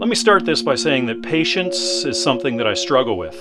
Let me start this by saying that patience is something that I struggle with.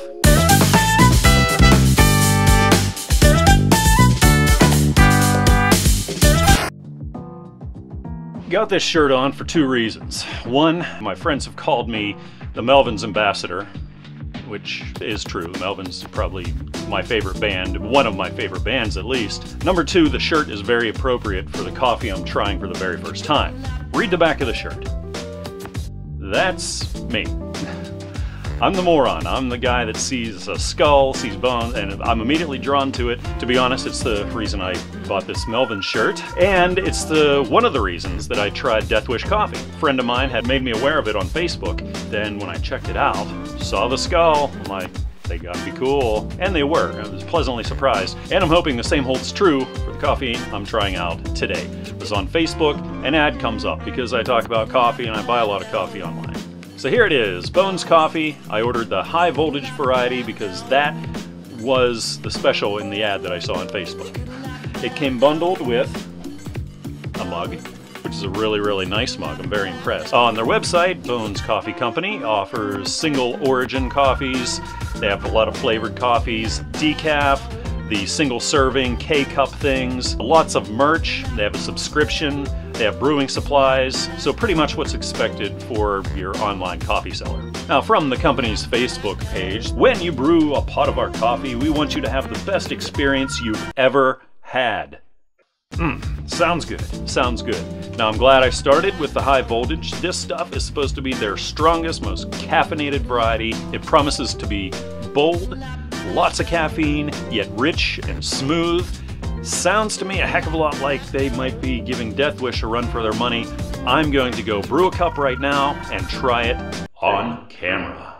Got this shirt on for two reasons. One, my friends have called me the Melvins ambassador, which is true. The Melvins are probably my favorite band, one of my favorite bands at least. Number two, the shirt is very appropriate for the coffee I'm trying for the very first time. Read the back of the shirt. That's me. I'm the moron. I'm the guy that sees a skull, sees bones, and I'm immediately drawn to it. To be honest, it's the reason I bought this Melvin shirt, and it's one of the reasons that I tried Death Wish coffee. A friend of mine had made me aware of it on Facebook. Then when I checked it out, saw the skull, I'm like, they gotta be cool. And they were. I was pleasantly surprised. And I'm hoping the same holds true for the coffee I'm trying out today. It was on Facebook, an ad comes up because I talk about coffee and I buy a lot of coffee online. So here it is, Bones Coffee. I ordered the high voltage variety because that was the special in the ad that I saw on Facebook. It came bundled with a mug, which is a really, really nice mug. I'm very impressed. On their website, Bones Coffee Company offers single origin coffees. They have a lot of flavored coffees, decaf, the single serving K-cup things, lots of merch. They have a subscription. They have brewing supplies, so pretty much what's expected for your online coffee seller. Now, from the company's Facebook page, when you brew a pot of our coffee, we want you to have the best experience you've ever had. Sounds good. Sounds good. Now, I'm glad I started with the high voltage. This stuff is supposed to be their strongest, most caffeinated variety. It promises to be bold, lots of caffeine, yet rich and smooth. Sounds to me a heck of a lot like they might be giving Death Wish a run for their money. I'm going to go brew a cup right now and try it on camera.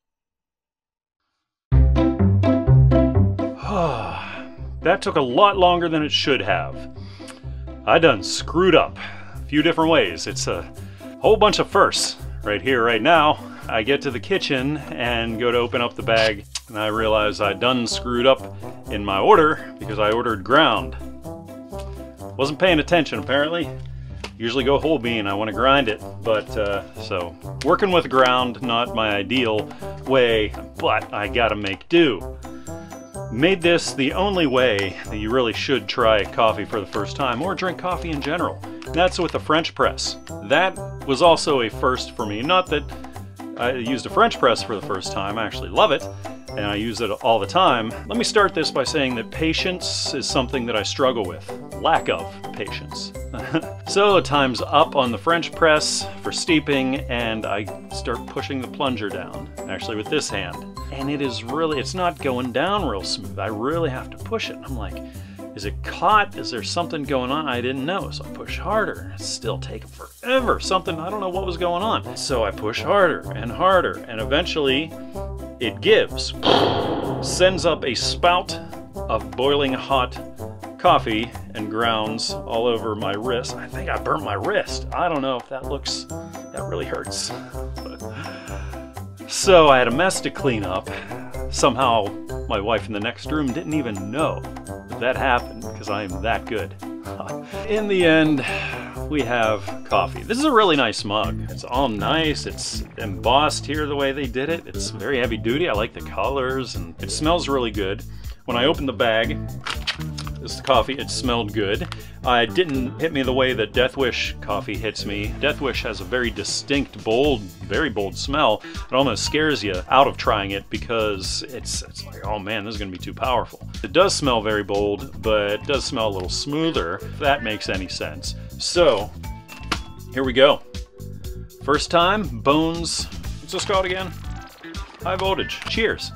That took a lot longer than it should have. I done screwed up a few different ways. It's a whole bunch of firsts right here, right now. I get to the kitchen and go to open up the bag, and I realize I done screwed up in my order because I ordered ground. Wasn't paying attention apparently. Usually go whole bean, I want to grind it, but so working with ground, not my ideal way, but I gotta make do. Made this the only way that you really should try coffee for the first time, or drink coffee in general. That's with a French press. That was also a first for me. Not that I used a French press for the first time, I actually love it, and I use it all the time. Let me start this by saying that patience is something that I struggle with. Lack of patience. So time's up on the French press for steeping, and I start pushing the plunger down, actually with this hand. And it is really, it's not going down real smooth. I really have to push it. I'm like, is it caught? Is there something going on? I didn't know, so I push harder. It's still taking forever. Something, I don't know what was going on. So I push harder, and eventually it gives. Sends up a spout of boiling hot coffee and grounds all over my wrist. I think I burnt my wrist. I don't know if that really hurts. So I had a mess to clean up. Somehow my wife in the next room didn't even know that happened because I am that good. In the end, we have coffee. This is a really nice mug. It's all nice. It's embossed here the way they did it. It's very heavy duty. I like the colors, and it smells really good. When I opened the bag, this is the coffee. It smelled good. It didn't hit me the way that Death Wish coffee hits me. Death Wish has a very distinct, bold, very bold smell. It almost scares you out of trying it because it's like, oh man, this is going to be too powerful. It does smell very bold, but it does smell a little smoother, if that makes any sense. So, here we go. First time, Bones, what's this called again? High voltage. Cheers.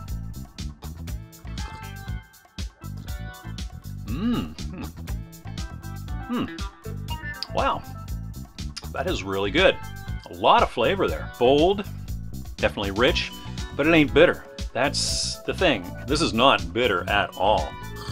Wow, that is really good. A lot of flavor there. Bold, definitely rich, but it ain't bitter. That's the thing. This is not bitter at all.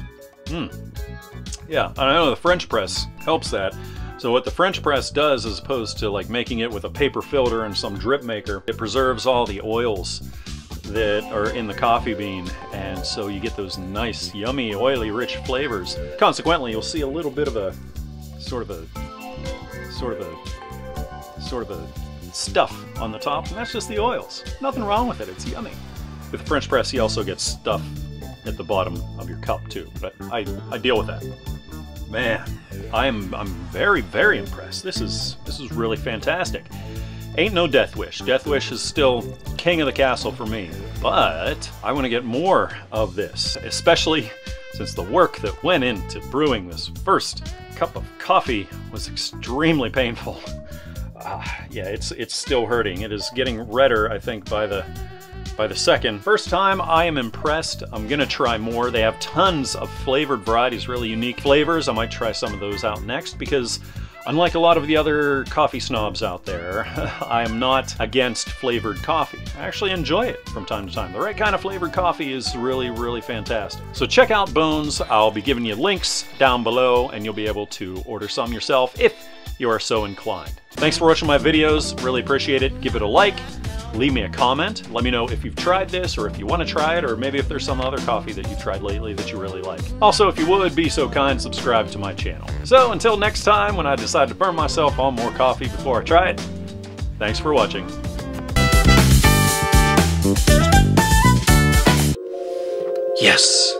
Yeah, I know the French press helps that. So what the French press does, as opposed to like making it with a paper filter and some drip maker, it preserves all the oils that are in the coffee bean, and so you get those nice, yummy, oily, rich flavors. Consequently, you'll see a little bit of a sort of a stuff on the top, and that's just the oils. Nothing wrong with it, it's yummy. With the French press, you also get stuff at the bottom of your cup too, but I deal with that. Man, I'm very, very impressed. This is really fantastic. Ain't no Death Wish. Death Wish is still king of the castle for me, but I want to get more of this, especially since the work that went into brewing this first cup of coffee was extremely painful. Yeah, it's still hurting. It is getting redder, I think, by the second. First time, I am impressed. I'm gonna try more. They have tons of flavored varieties, really unique flavors. I might try some of those out next because unlike a lot of the other coffee snobs out there, I am not against flavored coffee. I actually enjoy it from time to time. The right kind of flavored coffee is really, really fantastic. So check out Bones. I'll be giving you links down below and you'll be able to order some yourself if you are so inclined. Thanks for watching my videos. Really appreciate it. Give it a like. Leave me a comment. Let me know if you've tried this or if you want to try it, or maybe if there's some other coffee that you've tried lately that you really like. Also, if you would be so kind, subscribe to my channel. So until next time, when I decide to burn myself on more coffee before I try it, thanks for watching. Yes.